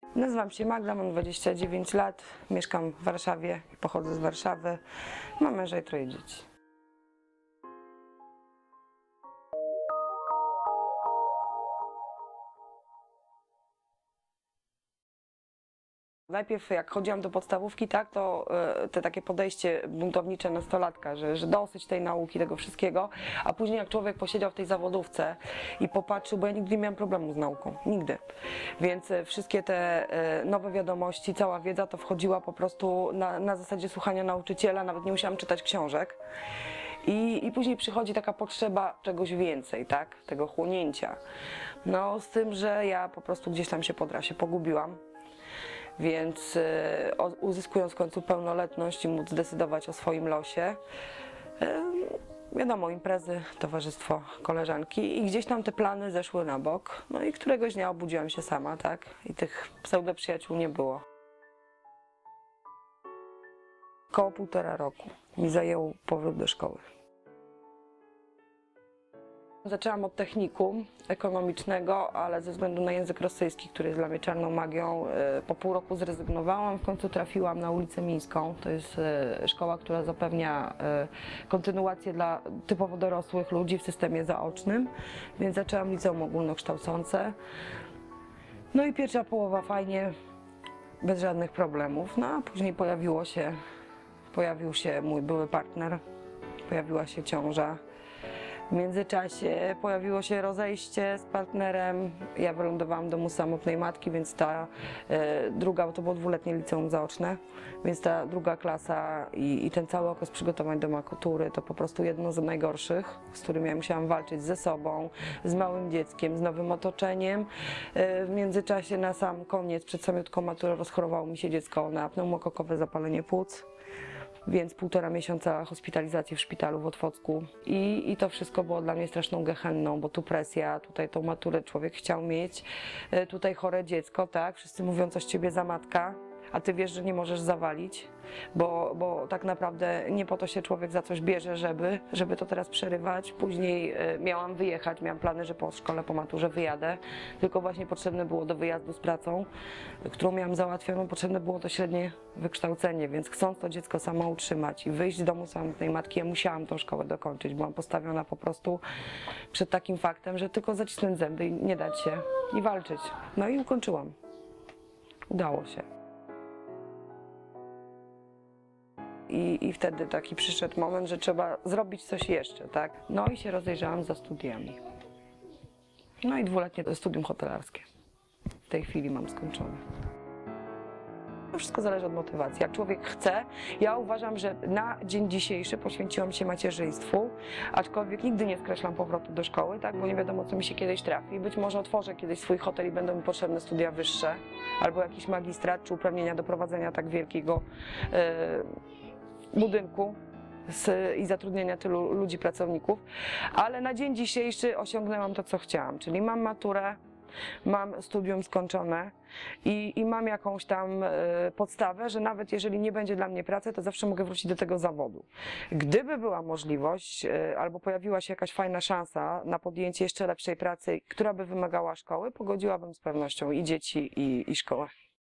Nazywam się Magda, mam 29 lat, mieszkam w Warszawie, pochodzę z Warszawy, mam męża i 3 dzieci. Najpierw jak chodziłam do podstawówki, tak, to te takie podejście buntownicze nastolatka, że dosyć tej nauki, tego wszystkiego, a później jak człowiek posiedział w tej zawodówce i popatrzył, bo ja nigdy nie miałam problemu z nauką, nigdy. Więc wszystkie te nowe wiadomości, cała wiedza to wchodziła po prostu na zasadzie słuchania nauczyciela, nawet nie musiałam czytać książek. I później przychodzi taka potrzeba czegoś więcej, tak, tego chłonięcia. No z tym, że ja po prostu gdzieś tam się po trasie pogubiłam. Więc uzyskując w końcu pełnoletność i móc decydować o swoim losie, wiadomo, imprezy, towarzystwo, koleżanki i gdzieś tam te plany zeszły na bok. No i któregoś dnia obudziłam się sama, tak, i tych pseudoprzyjaciół nie było. Koło 1,5 roku mi zajął powrót do szkoły. Zaczęłam od technikum ekonomicznego, ale ze względu na język rosyjski, który jest dla mnie czarną magią, po pół roku zrezygnowałam. W końcu trafiłam na ulicę Mińską. To jest szkoła, która zapewnia kontynuację dla typowo dorosłych ludzi w systemie zaocznym, więc zaczęłam liceum ogólnokształcące. No i pierwsza połowa fajnie, bez żadnych problemów. No a później pojawił się mój były partner, pojawiła się ciąża. W międzyczasie pojawiło się rozejście z partnerem, ja wylądowałam w domu samotnej matki, więc ta druga, to było 2-letnie liceum zaoczne, więc ta druga klasa i ten cały okres przygotowań do matury to po prostu jedno z najgorszych, z którym ja musiałam walczyć ze sobą, z małym dzieckiem, z nowym otoczeniem. W międzyczasie na sam koniec, przed samiutką maturę rozchorowało mi się dziecko na pneumokokowe zapalenie płuc. Więc 1,5 miesiąca hospitalizacji w szpitalu w Otwocku i to wszystko było dla mnie straszną gehenną, bo tu presja, tutaj tą maturę człowiek chciał mieć, tutaj chore dziecko, tak, wszyscy mówią coś z ciebie za matka, a ty wiesz, że nie możesz zawalić, bo tak naprawdę nie po to się człowiek za coś bierze, żeby to teraz przerywać. Później miałam wyjechać, miałam plany, że po szkole, po maturze wyjadę, tylko właśnie potrzebne było do wyjazdu z pracą, którą miałam załatwioną, potrzebne było to średnie wykształcenie, więc chcąc to dziecko sama utrzymać i wyjść z domu samotnej matki, ja musiałam tą szkołę dokończyć. Byłam postawiona po prostu przed takim faktem, że tylko zacisnąć zęby i nie dać się i walczyć. No i ukończyłam. Udało się. I wtedy taki przyszedł moment, że trzeba zrobić coś jeszcze, tak? No i się rozejrzałam za studiami. No i 2-letnie studium hotelarskie. W tej chwili mam skończone. To wszystko zależy od motywacji. Jak człowiek chce, ja uważam, że na dzień dzisiejszy poświęciłam się macierzyństwu, aczkolwiek nigdy nie skreślam powrotu do szkoły, tak? Bo nie wiadomo, co mi się kiedyś trafi. Być może otworzę kiedyś swój hotel i będą mi potrzebne studia wyższe, albo jakiś magistrat, czy uprawnienia do prowadzenia tak wielkiego budynku i zatrudnienia tylu ludzi, pracowników, ale na dzień dzisiejszy osiągnęłam to, co chciałam, czyli mam maturę, mam studium skończone i mam jakąś tam podstawę, że nawet jeżeli nie będzie dla mnie pracy, to zawsze mogę wrócić do tego zawodu. Gdyby była możliwość albo pojawiła się jakaś fajna szansa na podjęcie jeszcze lepszej pracy, która by wymagała szkoły, pogodziłabym z pewnością i dzieci, i szkołę.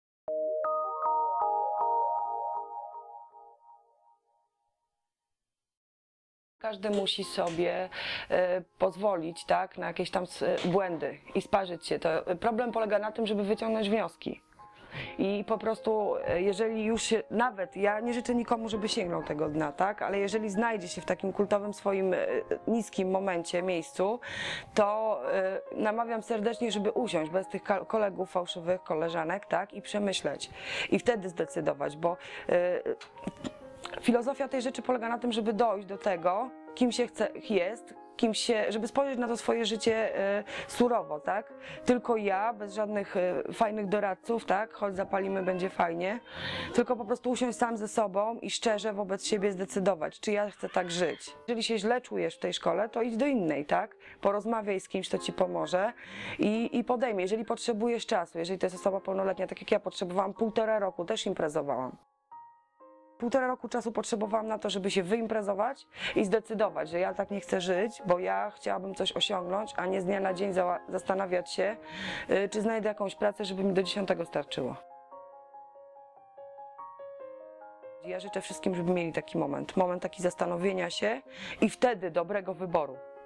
Każdy musi sobie pozwolić, tak, na jakieś tam błędy i sparzyć się. To problem polega na tym, żeby wyciągnąć wnioski. I po prostu, jeżeli już się, nawet ja nie życzę nikomu, żeby sięgnął tego dna, tak, ale jeżeli znajdzie się w takim kultowym swoim niskim momencie, miejscu, to namawiam serdecznie, żeby usiąść bez tych kolegów, fałszywych koleżanek, tak, i przemyśleć. I wtedy zdecydować, bo filozofia tej rzeczy polega na tym, żeby dojść do tego, kim się jest, żeby spojrzeć na to swoje życie surowo, tak? Tylko ja, bez żadnych fajnych doradców, tak? Chodź zapalimy, będzie fajnie. Tylko po prostu usiąść sam ze sobą i szczerze wobec siebie zdecydować, czy ja chcę tak żyć. Jeżeli się źle czujesz w tej szkole, to idź do innej, tak? Porozmawiaj z kimś, kto ci pomoże i podejmij. Jeżeli potrzebujesz czasu, jeżeli to jest osoba pełnoletnia, tak jak ja potrzebowałam 1,5 roku, też imprezowałam. 1,5 roku czasu potrzebowałam na to, żeby się wyimprezować i zdecydować, że ja tak nie chcę żyć, bo ja chciałabym coś osiągnąć, a nie z dnia na dzień zastanawiać się, czy znajdę jakąś pracę, żeby mi do 10 starczyło. Ja życzę wszystkim, żeby mieli taki moment taki zastanowienia się i wtedy dobrego wyboru.